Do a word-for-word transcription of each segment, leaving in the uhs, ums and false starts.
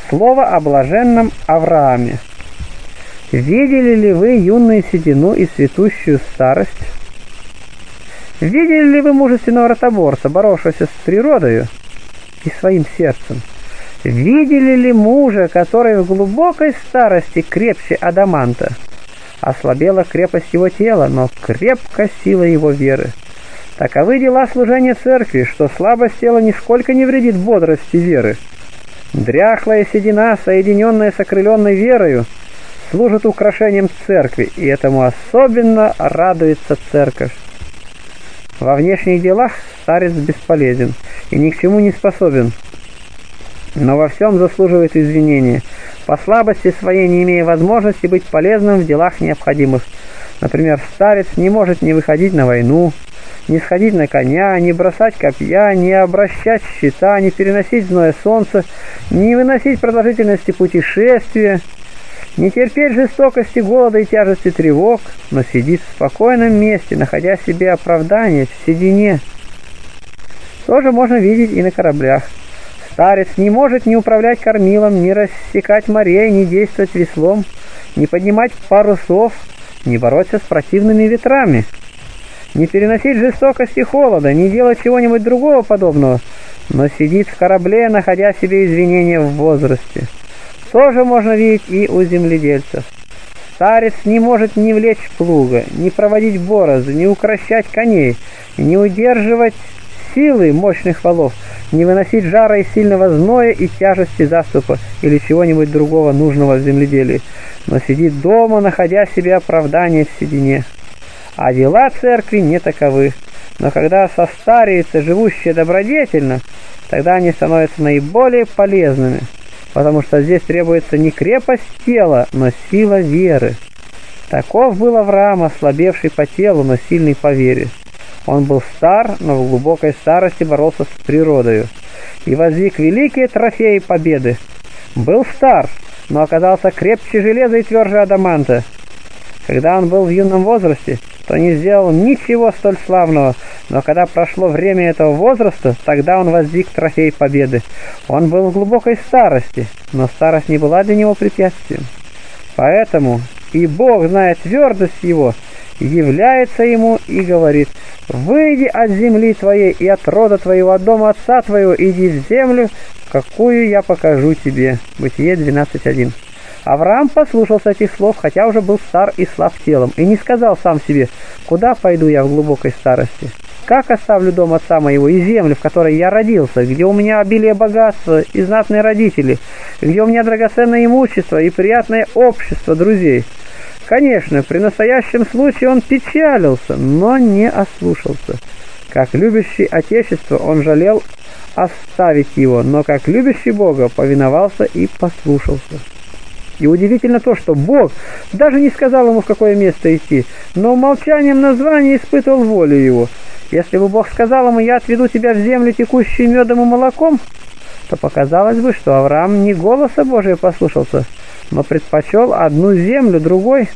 Слово о блаженном Аврааме. Видели ли вы юную седину и цветущую старость? Видели ли вы мужественного ротоборца, боровшегося с природою и своим сердцем? Видели ли мужа, который в глубокой старости крепче адаманта? Ослабела крепость его тела, но крепка сила его веры. Таковы дела служения церкви, что слабость тела нисколько не вредит бодрости веры. Дряхлая седина, соединенная с окрыленной верою, служит украшением церкви, и этому особенно радуется церковь. Во внешних делах старец бесполезен и ни к чему не способен, но во всем заслуживает извинения, по слабости своей не имея возможности быть полезным в делах необходимых. Например, старец не может не выходить на войну, не сходить на коня, не бросать копья, не обращать щита, не переносить зное солнце, не выносить продолжительности путешествия, не терпеть жестокости, голода и тяжести тревог, но сидит в спокойном месте, находя себе оправдание в седине. Тоже можно видеть и на кораблях. Старец не может ни управлять кормилом, ни рассекать морей, ни действовать веслом, ни поднимать парусов, ни бороться с противными ветрами, не переносить жестокости холода, не делать чего-нибудь другого подобного, но сидит в корабле, находя себе извинения в возрасте. Тоже можно видеть и у земледельцев. Старец не может ни влечь плуга, ни проводить борозды, ни укрощать коней, не удерживать силы мощных валов, не выносить жара и сильного зноя и тяжести заступа или чего-нибудь другого нужного в земледелии, но сидит дома, находя себе оправдание в седине. А дела церкви не таковы. Но когда состареется живущее добродетельно, тогда они становятся наиболее полезными, потому что здесь требуется не крепость тела, но сила веры. Таков был Авраам, ослабевший по телу, но сильный по вере. Он был стар, но в глубокой старости боролся с природою и воздвиг великие трофеи победы. Был стар, но оказался крепче железа и тверже адаманта. Когда он был в юном возрасте, то не сделал ничего столь славного, но когда прошло время этого возраста, тогда он воздвиг трофей победы. Он был в глубокой старости, но старость не была для него препятствием. Поэтому и Бог, зная твердость его, является ему и говорит: «Выйди от земли твоей и от рода твоего, от дома отца твоего, иди в землю, какую я покажу тебе». Бытие двенадцать один. Авраам послушался этих слов, хотя уже был стар и слаб телом, и не сказал сам себе: «Куда пойду я в глубокой старости? Как оставлю дом отца моего и землю, в которой я родился, где у меня обилие богатства и знатные родители, где у меня драгоценное имущество и приятное общество друзей?» Конечно, при настоящем случае он печалился, но не ослушался. Как любящий Отечество он жалел оставить его, но как любящий Бога повиновался и послушался. И удивительно то, что Бог даже не сказал ему, в какое место идти, но молчанием названия испытывал волю его. Если бы Бог сказал ему: «Я отведу тебя в землю, текущую медом и молоком», то показалось бы, что Авраам не голоса Божия послушался, но предпочел одну землю другой.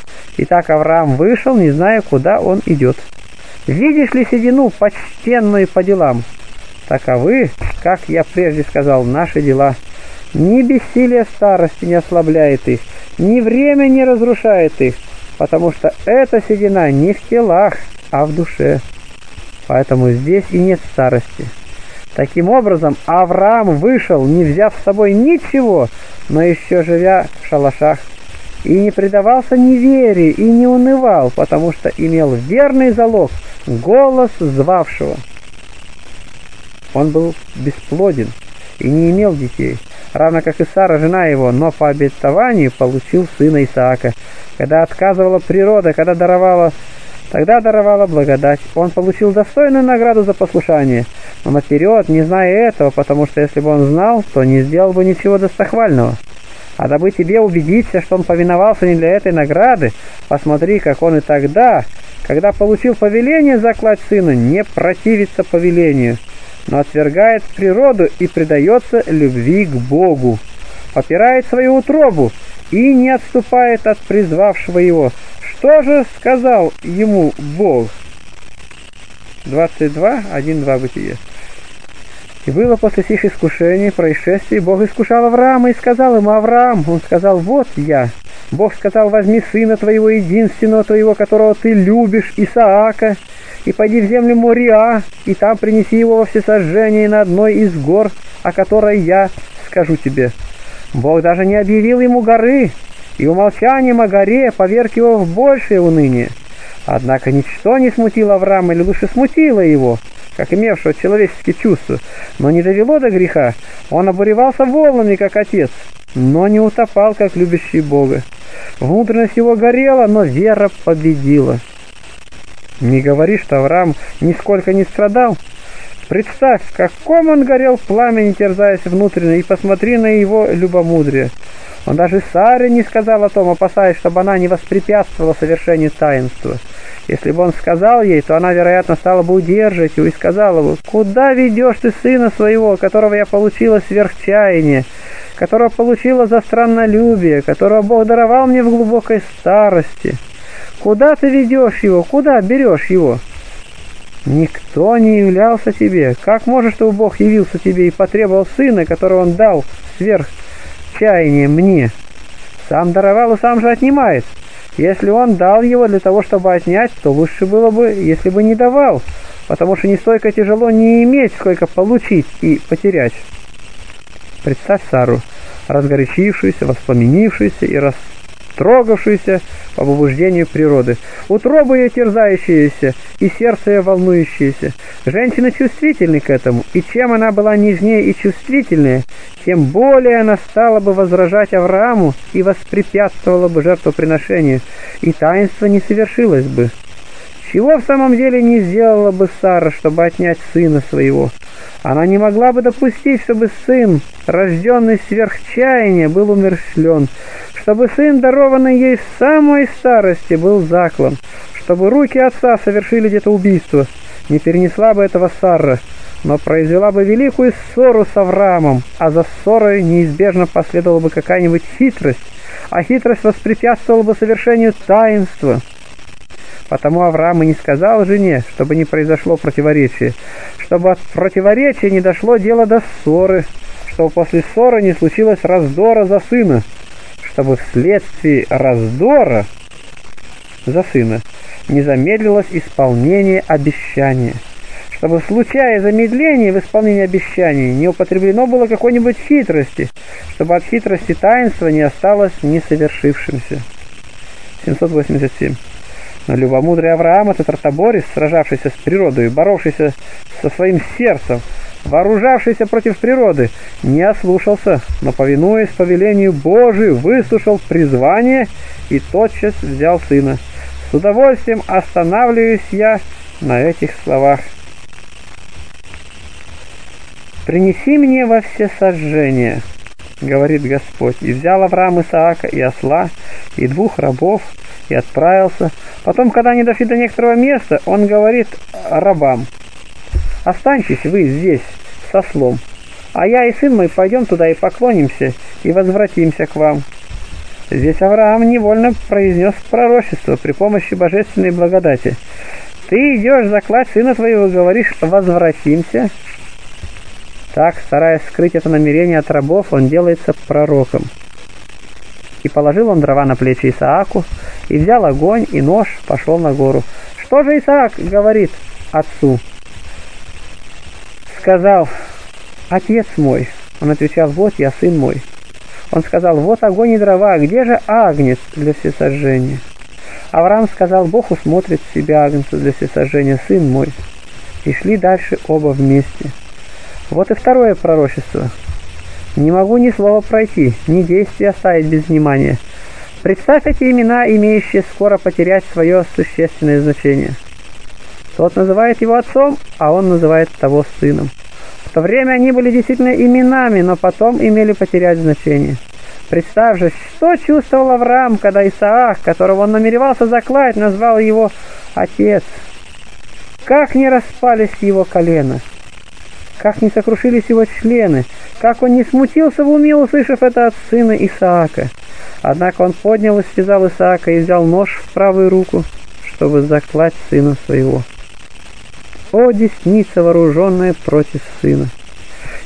И так Авраам вышел, не зная, куда он идет. Видишь ли седину, почтенную по делам? Таковы, как я прежде сказал, наши дела. Ни бессилие старости не ослабляет их, ни время не разрушает их, потому что эта седина не в телах, а в душе. Поэтому здесь и нет старости. Таким образом, Авраам вышел, не взяв с собой ничего, но еще живя в шалашах, и не предавался неверию, и не унывал, потому что имел верный залог, голос звавшего. Он был бесплоден и не имел детей, равно как и Сара, жена его, но по обетованию получил сына Исаака. Когда отказывала природа, когда даровала, тогда даровала благодать. Он получил достойную награду за послушание, но наперед, не зная этого, потому что если бы он знал, то не сделал бы ничего достохвального. А дабы тебе убедиться, что он повиновался не для этой награды, посмотри, как он и тогда, когда получил повеление заклать сына, не противится повелению, но отвергает природу и предается любви к Богу, попирает свою утробу и не отступает от призвавшего его. Что же сказал ему Бог? двадцать два, один два Бытие. И было после сих искушений, происшествий, Бог искушал Авраама и сказал ему: Авраам, он сказал: вот я. Бог сказал: возьми сына твоего единственного твоего, которого ты любишь, Исаака, и пойди в землю Мориа, и там принеси его во всесожжение на одной из гор, о которой я скажу тебе. Бог даже не объявил ему горы, и умолчанием о горе поверг его в большее уныние. Однако ничто не смутило Авраама, или лучше смутило его, как имевшего человеческие чувства, но не довело до греха. Он обуревался волнами, как отец, но не утопал, как любящий Бога. Внутренность его горела, но вера победила. Не говори, что Авраам нисколько не страдал. Представь, в каком он горел в пламени, терзаясь внутренне, и посмотри на его любомудрие. Он даже Саре не сказал о том, опасаясь, чтобы она не воспрепятствовала совершению таинства. Если бы он сказал ей, то она, вероятно, стала бы удерживать его и сказала бы: «Куда ведешь ты сына своего, которого я получила сверхчаяние, которого получила за страннолюбие, которого Бог даровал мне в глубокой старости? Куда ты ведешь его? Куда берешь его? Никто не являлся тебе. Как можешь, чтобы Бог явился тебе и потребовал сына, которого он дал сверх чаяние мне? Сам даровал и сам же отнимает. Если он дал его для того, чтобы отнять, то лучше было бы, если бы не давал, потому что не столько тяжело не иметь, сколько получить и потерять». Представь Сару, разгорячившуюся, воспламенившуюся и растрогавшуюся по побуждению природы, утробу ее терзающееся и сердце ее волнующееся. Женщина чувствительна к этому, и чем она была нежнее и чувствительнее, тем более она стала бы возражать Аврааму и воспрепятствовала бы жертвоприношению, и таинство не совершилось бы. Чего в самом деле не сделала бы Сара, чтобы отнять сына своего? Она не могла бы допустить, чтобы сын, рожденный сверх чаяния, был умерщвлен, чтобы сын, дарованный ей с самой старости, был заклан, чтобы руки отца совершили где-то убийство. Не перенесла бы этого Сара, но произвела бы великую ссору с Авраамом, а за ссорой неизбежно последовала бы какая-нибудь хитрость, а хитрость воспрепятствовала бы совершению таинства. Потому Авраам и не сказал жене, чтобы не произошло противоречие, чтобы от противоречия не дошло дело до ссоры, чтобы после ссоры не случилось раздора за сына, чтобы вследствие раздора за сына не замедлилось исполнение обещания, чтобы в случае замедления в исполнении обещаний не употреблено было какой-нибудь хитрости, чтобы от хитрости таинства не осталось несовершившимся. семьсот восемьдесят семь. Но любомудрый Авраам, этот ротоборец, сражавшийся с природой, боровшийся со своим сердцем, вооружавшийся против природы, не ослушался, но, повинуясь повелению Божию, выслушал призвание и тотчас взял сына. С удовольствием останавливаюсь я на этих словах. «Принеси мне во всесожжение, — говорит Господь, — и взял Авраам Исаака и осла, и двух рабов, и отправился. Потом, когда они дошли до некоторого места, он говорит рабам: останьтесь вы здесь с ослом, а я и сын мой пойдем туда и поклонимся, и возвратимся к вам». Здесь Авраам невольно произнес пророчество при помощи божественной благодати. Ты идешь заклать сына твоего, говоришь: возвратимся. Так, стараясь скрыть это намерение от рабов, он делается пророком. И положил он дрова на плечи Исааку, и взял огонь и нож, пошел на гору. Что же Исаак говорит отцу? Сказал: отец мой. Он отвечал: вот я, сын мой. Он сказал: вот огонь и дрова, где же агнец для всесожжения? Авраам сказал: Бог усмотрит в себя агнца для всесожжения, сын мой. И шли дальше оба вместе. Вот и второе пророчество. Не могу ни слова пройти, ни действия оставить без внимания. Представь эти имена, имеющие скоро потерять свое существенное значение. Тот называет его отцом, а он называет того сыном. В то время они были действительно именами, но потом имели потерять значение. Представь же, что чувствовал Авраам, когда Исаак, которого он намеревался заклать, назвал его отец. Как не распались его колена, как не сокрушились его члены, как он не смутился в уме, услышав это от сына Исаака. Однако он поднял и связал Исаака и взял нож в правую руку, чтобы заклать сына своего. О, десница, вооруженная против сына!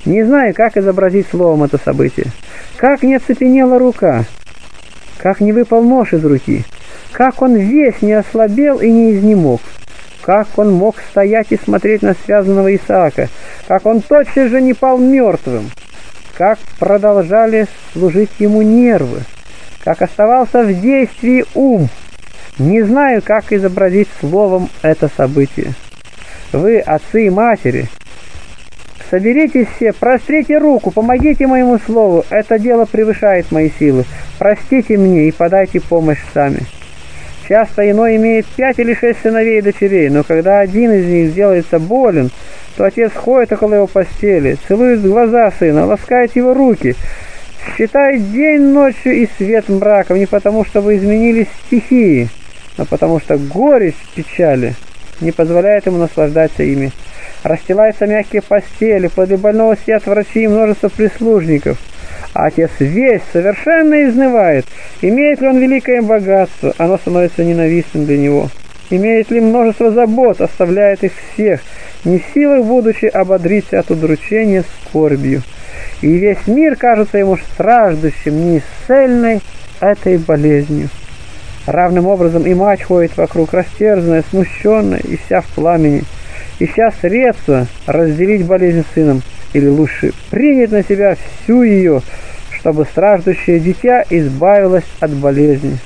Не знаю, как изобразить словом это событие. Как не оцепенела рука, как не выпал нож из руки, как он весь не ослабел и не изнемог, как он мог стоять и смотреть на связанного Исаака, как он тотчас же не пал мертвым, как продолжали служить ему нервы, как оставался в действии ум. Не знаю, как изобразить словом это событие. Вы, отцы и матери, соберитесь все, прострите руку, помогите моему слову, это дело превышает мои силы. Простите мне и подайте помощь сами. Часто иной имеет пять или шесть сыновей и дочерей, но когда один из них сделается болен, то отец ходит около его постели, целует глаза сына, ласкает его руки, считает день ночью и свет мраком, не потому, что вы изменились стихии, но потому что горечь печали не позволяет ему наслаждаться ими. Расстилаются мягкие постели, подле больного сидят врачи и множество прислужников. А отец весь совершенно изнывает. Имеет ли он великое богатство, оно становится ненавистным для него. Имеет ли множество забот, оставляет их всех, не в силах, будучи, ободриться от удручения скорбью. И весь мир кажется ему страждущим, неисцельной этой болезнью. Равным образом и мать ходит вокруг, растерзанная, смущенная и вся в пламени, ища средства разделить болезнь с сыном, или лучше принять на себя всю ее, чтобы страждущее дитя избавилось от болезни.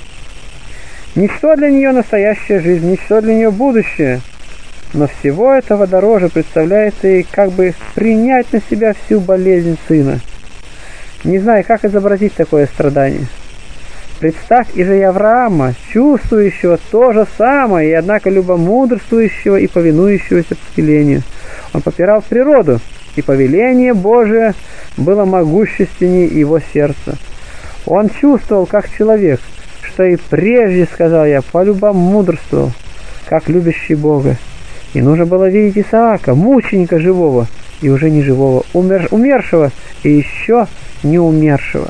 Ничто для нее настоящая жизнь, ничто для нее будущее, но всего этого дороже представляется ей как бы принять на себя всю болезнь сына. Не знаю, как изобразить такое страдание. Представь и же Авраама, чувствующего то же самое, и однако любомудрствующего и повинующегося повелению. Он попирал природу, и повеление Божие было могущественнее его сердца. Он чувствовал, как человек, что и прежде, сказал я, полюбомудрствовал, как любящий Бога. И нужно было видеть Исаака, мученика живого, и уже не живого, умер, умершего, и еще не умершего.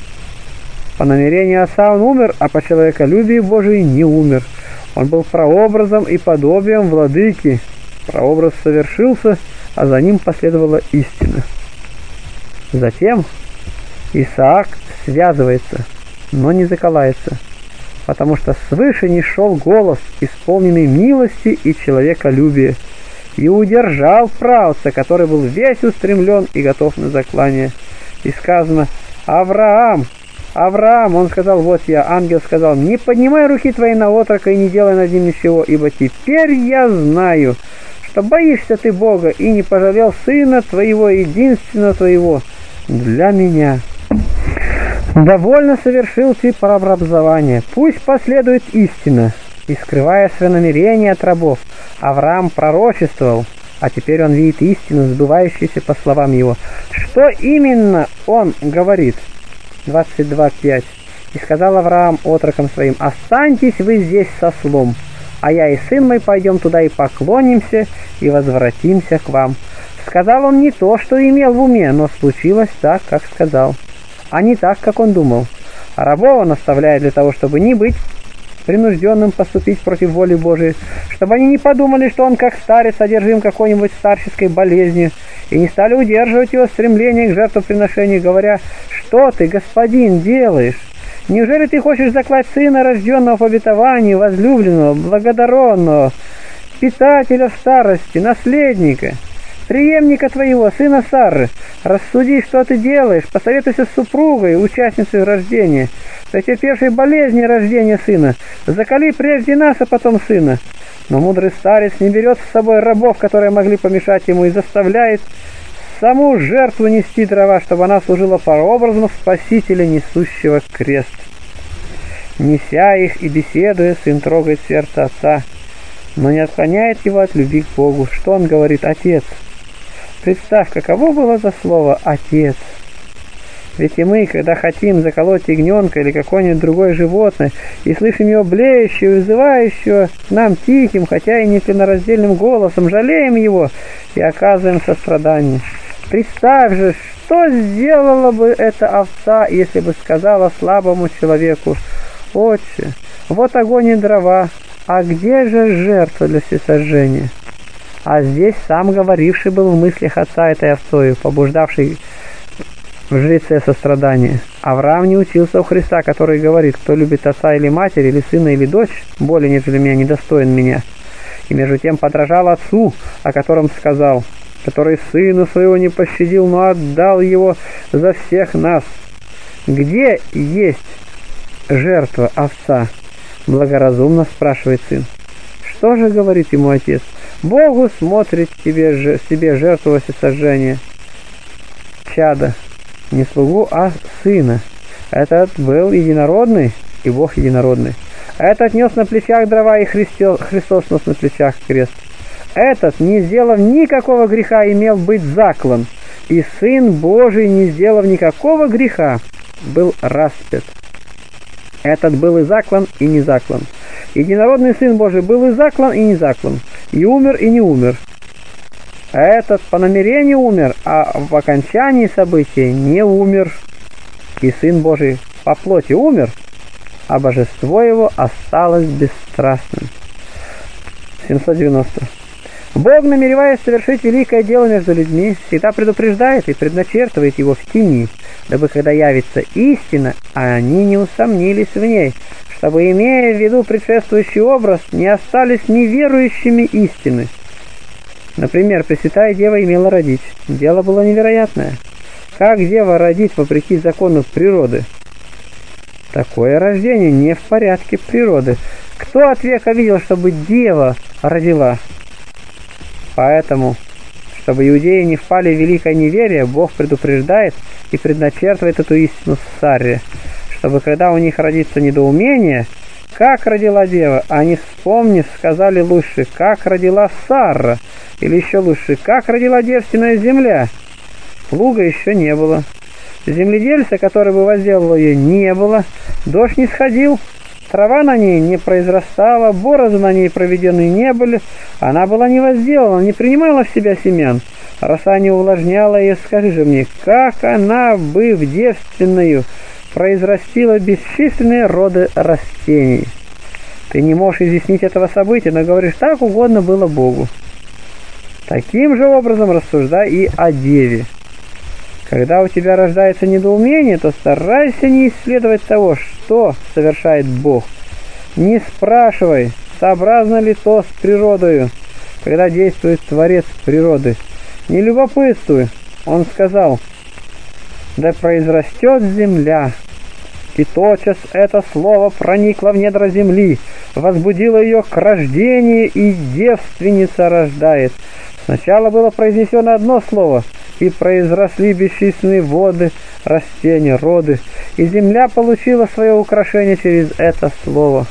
По намерению отца он умер, а по человеколюбию Божию не умер. Он был прообразом и подобием владыки. Прообраз совершился, а за ним последовала истина. Затем Исаак связывается, но не заколается, потому что свыше не шел голос, исполненный милости и человеколюбия, и удержал правца, который был весь устремлен и готов на заклание. И сказано: «Авраам, Авраам!» Он сказал: «Вот я». Ангел сказал: «Не поднимай руки твои на отрока и не делай над ним ничего, ибо теперь я знаю, что боишься ты Бога и не пожалел сына твоего, единственного твоего, для меня. Довольно совершил ты преобразование, пусть последует истина». И, скрывая свое намерение от рабов, Авраам пророчествовал, а теперь он видит истину, сбывающуюся по словам его. Что именно он говорит? двадцать два пять. «И сказал Авраам отрокам своим: останьтесь вы здесь со ослом, а я и сын мой пойдем туда и поклонимся, и возвратимся к вам». Сказал он не то, что имел в уме, но случилось так, как сказал, а не так, как он думал. А рабов он оставляет для того, чтобы не быть принужденным поступить против воли Божией, чтобы они не подумали, что он как старец одержим какой-нибудь старческой болезнью, и не стали удерживать его стремление к жертвоприношению, говоря: «Что ты, господин, делаешь? Неужели ты хочешь заклать сына, рожденного по обетованию, возлюбленного, благодаренного, питателя в старости, наследника, преемника твоего, сына Сары? Рассуди, что ты делаешь, посоветуйся с супругой, участницей рождения, претерпевшей болезни рождения сына. Закали прежде нас, а потом сына». Но мудрый старец не берет с собой рабов, которые могли помешать ему, и заставляет саму жертву нести дрова, чтобы она служила прообразом Спасителя, несущего крест. Неся их и беседуя, сын трогает сердце отца, но не отклоняет его от любви к Богу. Что он говорит? «Отец». Представь, каково было за слово «отец». Ведь и мы, когда хотим заколоть ягненка или какое-нибудь другое животное, и слышим его блеющего, вызывающего к нам тихим, хотя и не членораздельным голосом, жалеем его и оказываем сострадание. Представь же, что сделала бы эта овца, если бы сказала слабому человеку: «Отче, вот огонь и дрова, а где же жертва для всесожжения?» А здесь сам говоривший был в мыслях отца этой овцою, побуждавший в жреце сострадание. Авраам не учился у Христа, который говорит: кто любит отца или матерь, или сына, или дочь, более нежели меня, недостоин меня. И между тем подражал отцу, о котором сказал: который сына своего не пощадил, но отдал его за всех нас. Где есть жертва овца? Благоразумно спрашивает сын. Что же говорит ему отец? Богу смотрит тебе, себе жертву всесожжения. Чада, не слугу, а сына. Этот был единородный, и Бог единородный. Этот нес на плечах дрова, и Христос, Христос нес на плечах крест. Этот, не сделав никакого греха, имел быть заклан, и Сын Божий, не сделав никакого греха, был распят. Этот был и заклан, и не заклан. Единородный Сын Божий был и заклан, и не заклан, и умер, и не умер. Этот по намерению умер, а в окончании события не умер. И Сын Божий по плоти умер, а божество его осталось бесстрастным. семьсот девяносто. Бог, намереваясь совершить великое дело между людьми, всегда предупреждает и предначертывает его в тени, дабы, когда явится истина, они не усомнились в ней, чтобы, имея в виду предшествующий образ, не остались неверующими истины. Например, Пресвятая Дева имела родить. Дело было невероятное. Как дева родит вопреки закону природы? Такое рождение не в порядке природы. Кто от века видел, чтобы дева родила? Поэтому, чтобы иудеи не впали в великое неверие, Бог предупреждает и предначертывает эту истину в Сарре, чтобы, когда у них родится недоумение, как родила дева, они, вспомнив, сказали лучше, как родила Сарра, или еще лучше, как родила девственная земля. Плуга еще не было. Земледельца, который бы возделывал ее, не было. Дождь не сходил. Трава на ней не произрастала, борозды на ней проведены не были, она была не возделана, не принимала в себя семян. Роса не увлажняла ее, скажи же мне, как она, быв девственною, произрастила бесчисленные роды растений? Ты не можешь изъяснить этого события, но говоришь, так угодно было Богу. Таким же образом рассуждай и о деве. Когда у тебя рождается недоумение, то старайся не исследовать того, что совершает Бог. Не спрашивай, сообразно ли то с природою, когда действует Творец природы. Не любопытствуй. Он сказал: да произрастет земля. И тотчас это слово проникло в недра земли, возбудило ее к рождению, и девственница рождает. Сначала было произнесено одно слово, и произросли бесчисленные воды, растения, роды, и земля получила свое украшение через это слово.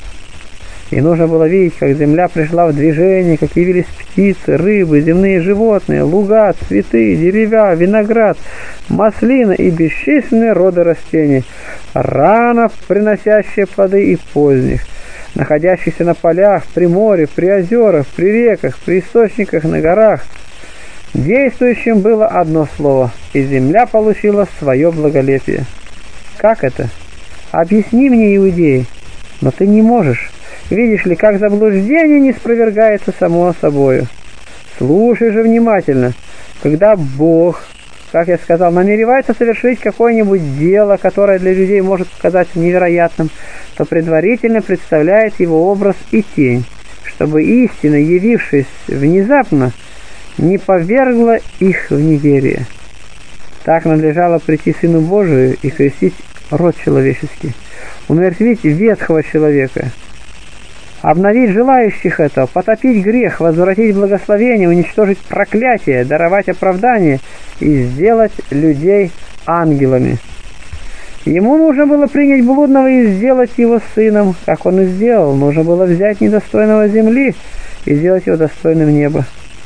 И нужно было видеть, как земля пришла в движение, как явились птицы, рыбы, земные животные, луга, цветы, деревья, виноград, маслина и бесчисленные роды растений, ранов, приносящие плоды, и поздних, находящихся на полях, при море, при озерах, при реках, при источниках, на горах. Действующим было одно слово, и земля получила свое благолепие. Как это? Объясни мне, иудеи. Но ты не можешь. Видишь ли, как заблуждение не спровергается само собою. Слушай же внимательно. Когда Бог, как я сказал, намеревается совершить какое-нибудь дело, которое для людей может показаться невероятным, то предварительно представляет его образ и тень, чтобы истина, явившись внезапно, не повергла их в неверие. Так надлежало прийти Сыну Божию и крестить род человеческий, умертвить ветхого человека, обновить желающих этого, потопить грех, возвратить благословение, уничтожить проклятие, даровать оправдание и сделать людей ангелами. Ему нужно было принять блудного и сделать его сыном, как он и сделал. Нужно было взять недостойного земли и сделать его достойным неба.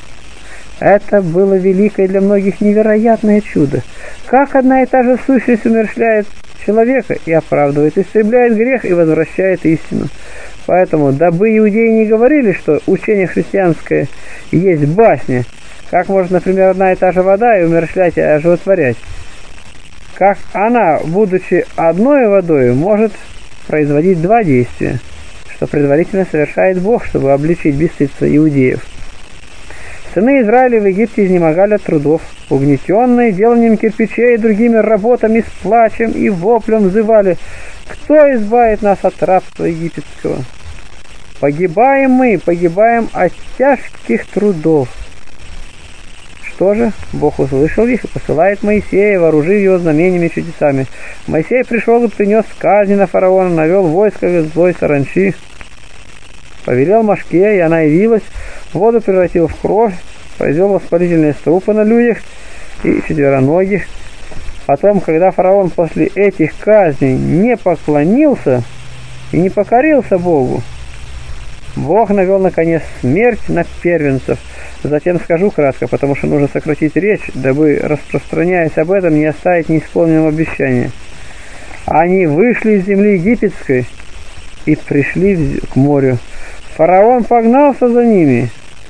Это было великое для многих невероятное чудо. Как одна и та же сущность умерщвляет человека и оправдывает, истребляет грех и возвращает истину. Поэтому, дабы иудеи не говорили, что учение христианское есть басня, как может, например, одна и та же вода и умерщвлять и оживотворять, как она, будучи одной водой, может производить два действия, что предварительно совершает Бог, чтобы обличить бесстыдство иудеев. Сыны Израиля в Египте изнемогали от трудов, угнетенные деланием кирпичей и другими работами, с плачем и воплем взывали: «Кто избавит нас от рабства египетского? Погибаем мы, погибаем от тяжких трудов». Что же? Бог услышал их и посылает Моисея, вооружив его знамениями и чудесами. Моисей пришел и принес казни на фараона, навел войско из злой саранчи, повелел мошке, и она явилась, воду превратил в кровь, произвел воспалительные струпы на людях и четвероногих. Потом, когда фараон после этих казней не поклонился и не покорился Богу, Бог навел, наконец, смерть на первенцев. Затем скажу кратко, потому что нужно сократить речь, дабы, распространяясь об этом, не оставить неисполненного обещания. Они вышли из земли египетской и пришли к морю. Фараон погнался за ними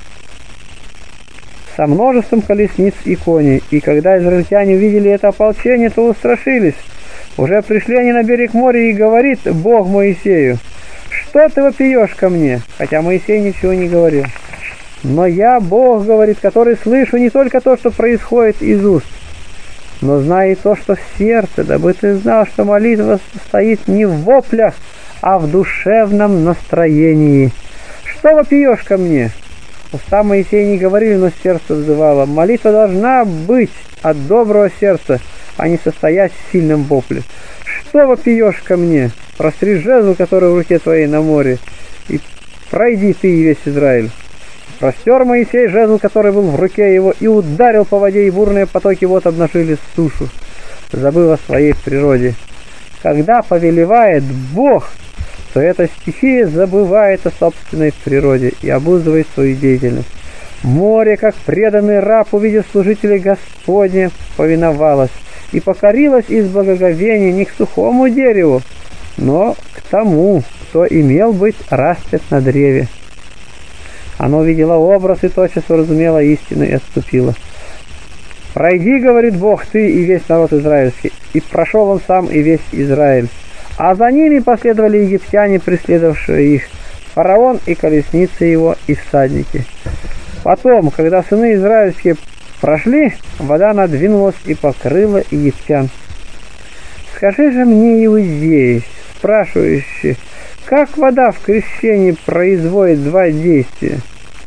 со множеством колесниц и коней, и когда израильтяне увидели это ополчение, то устрашились. Уже пришли они на берег моря, и говорит Бог Моисею: «Что ты вопиешь ко мне?» Хотя Моисей ничего не говорил. «Но я, Бог, говорит, который слышу не только то, что происходит из уст, но знаю и то, что в сердце, дабы ты знал, что молитва стоит не в воплях, а в душевном настроении. Что вопиешь ко мне?» Уста Моисея не говорили, но сердце взывало. Молитва должна быть от доброго сердца, а не состоять в сильном вопле. «Что вопиешь ко мне? Простри жезл, который в руке твоей на море, и пройди ты и весь Израиль». Простер Моисей жезл, который был в руке его, и ударил по воде, и бурные потоки вод обнажили сушу, забыв о своей природе. Когда повелевает Бог, то эта стихия забывает о собственной природе и обуздывает свою деятельность. Море, как преданный раб, увидев служителей Господня, повиновалось и покорилось из благоговения не к сухому дереву, но к тому, кто имел быть распят на древе. Оно видело образ и тотчас уразумело истину и отступило. «Пройди, — говорит Бог, — ты и весь народ израильский». И прошел он сам и весь Израиль. А за ними последовали египтяне, преследовавшие их, фараон и колесницы его, и всадники. Потом, когда сыны израильские прошли, вода надвинулась и покрыла египтян. «Скажи же мне, иудеи, спрашивающие, как вода в крещении производит два действия?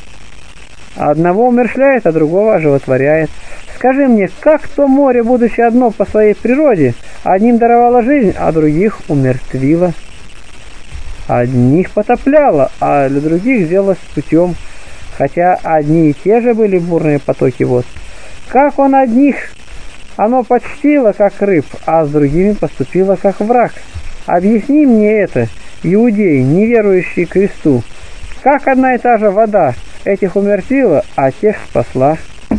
Одного умерщвляет, а другого оживотворяет. Скажи мне, как то море, будучи одно по своей природе, одним даровало жизнь, а других умертвило? Одних потопляло, а для других сделалось путем, хотя одни и те же были бурные потоки вод. Как он одних оно почтило, как рыб, а с другими поступило, как враг? Объясни мне это, иудеи, неверующие кресту. Как одна и та же вода этих умертвила, а тех спасла?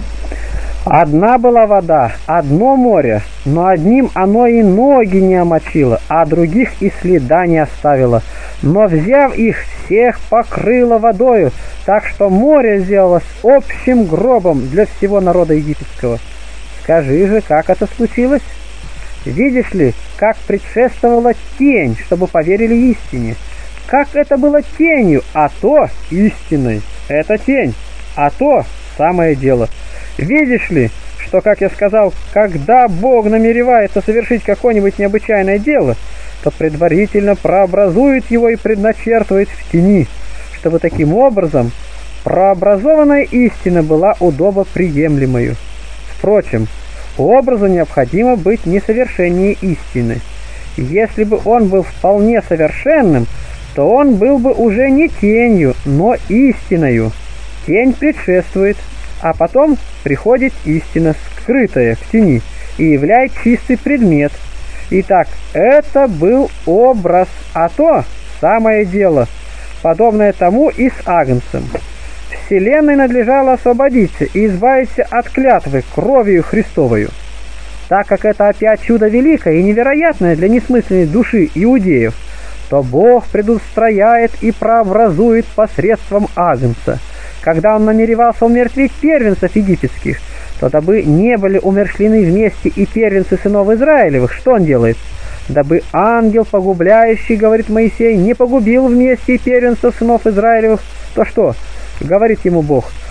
Одна была вода, одно море, но одним оно и ноги не омочило, а других и следа не оставило. Но, взяв их, всех покрыло водою, так что море сделалось общим гробом для всего народа египетского. Скажи же, как это случилось? Видишь ли, как предшествовала тень, чтобы поверили истине? Как это было тенью, а то истиной. Это тень, а то самое дело. Видишь ли, что, как я сказал, когда Бог намеревается совершить какое-нибудь необычайное дело, то предварительно прообразует его и предначертывает в тени, чтобы таким образом прообразованная истина была удобоприемлемою. Впрочем, образу необходимо быть несовершеннее истины. Если бы он был вполне совершенным, то он был бы уже не тенью, но истиною. Тень предшествует, а потом приходит истина, скрытая в тени, и являет чистый предмет. Итак, это был образ, а то самое дело, подобное тому и с Агнцем. Вселенной надлежало освободиться и избавиться от клятвы кровью Христовою. Так как это опять чудо великое и невероятное для несмысленной души иудеев, то Бог предустрояет и прообразует посредством Агнца. Когда он намеревался умертвить первенцев египетских, то дабы не были умерщвлены вместе и первенцы сынов Израилевых, что он делает? Дабы ангел погубляющий, говорит Моисей, не погубил вместе и первенцев сынов Израилевых, то что? Говорит ему Бог: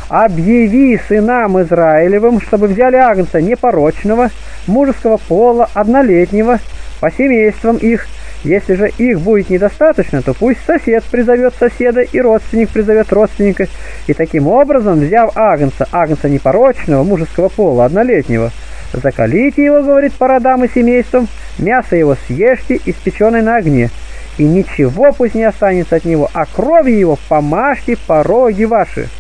объяви сынам Израилевым, чтобы взяли агнца непорочного, мужеского пола, однолетнего, по семействам их. Если же их будет недостаточно, то пусть сосед призовет соседа и родственник призовет родственника. И таким образом, взяв агнца, агнца непорочного, мужеского пола, однолетнего, закалите его, говорит, по родам и семействам, мясо его съешьте, испеченное на огне, и ничего пусть не останется от него, а кровью его помажьте пороги ваши.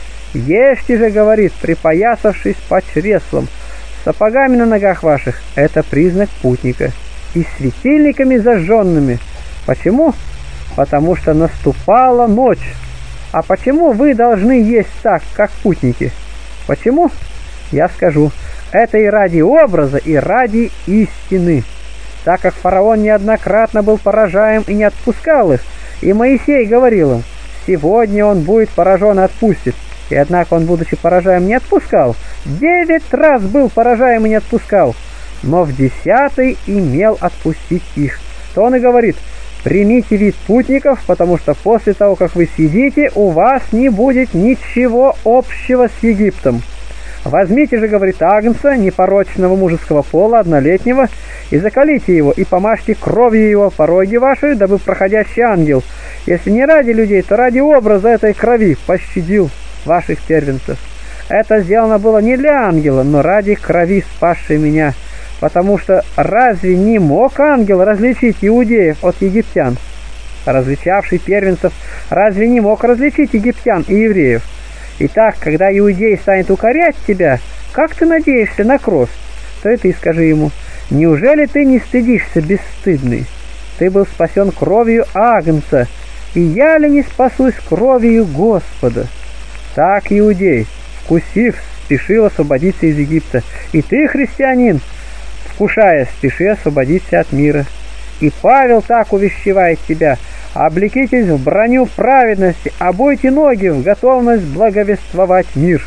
Ешьте же, говорит, припоясавшись по чреслам, сапогами на ногах ваших, это признак путника, и светильниками зажженными. Почему? Потому что наступала ночь. А почему вы должны есть так, как путники? Почему? Я скажу. Это и ради образа, и ради истины. Так как фараон неоднократно был поражаем и не отпускал их, и Моисей говорил им, сегодня он будет поражен и отпустит. И однако он, будучи поражаем, не отпускал. Девять раз был поражаем и не отпускал. Но в десятый имел отпустить их. То он и говорит, примите вид путников, потому что после того, как вы съедите, у вас не будет ничего общего с Египтом. Возьмите же, говорит, агнца, непорочного мужеского пола, однолетнего, и закалите его, и помажьте кровью его пороги ваши, дабы проходящий ангел, если не ради людей, то ради образа этой крови, пощадил ваших первенцев. Это сделано было не для ангела, но ради крови, спасшей меня. Потому что разве не мог ангел различить иудеев от египтян? Различавший первенцев, разве не мог различить египтян и евреев? Итак, когда иудей станет укорять тебя, как ты надеешься на кровь, то и ты скажи ему, неужели ты не стыдишься, бесстыдный? Ты был спасен кровью агнца, и я ли не спасусь кровью Господа? Так иудей, вкусив, спешил освободиться из Египта, и ты, христианин, вкушая, спеши освободиться от мира. И Павел так увещевает тебя, облекитесь в броню праведности, обойте ноги в готовность благовествовать мир.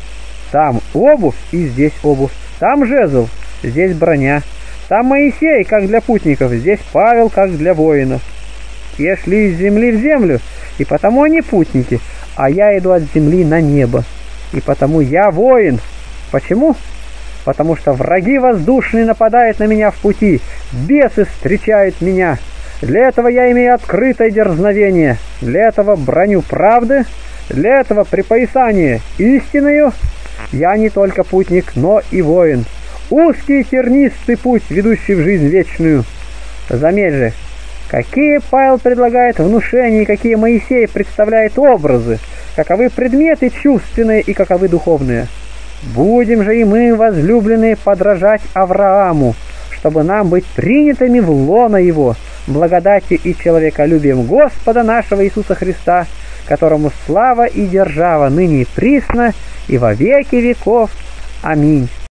Там обувь, и здесь обувь, там жезл, здесь броня, там Моисей, как для путников, здесь Павел, как для воинов. Те шли из земли в землю, и потому они путники, а я иду от земли на небо, и потому я воин. Почему? Потому что враги воздушные нападают на меня в пути, бесы встречают меня. Для этого я имею открытое дерзновение, для этого броню правды, для этого припоясание истиною. Я не только путник, но и воин. Узкий тернистый путь, ведущий в жизнь вечную. Заметь же, какие Павел предлагает внушения, какие Моисей представляет образы, каковы предметы чувственные и каковы духовные. Будем же и мы, возлюбленные, подражать Аврааму, чтобы нам быть принятыми в лоно его, благодатью и человеколюбием Господа нашего Иисуса Христа, которому слава и держава ныне и присно, и во веки веков. Аминь.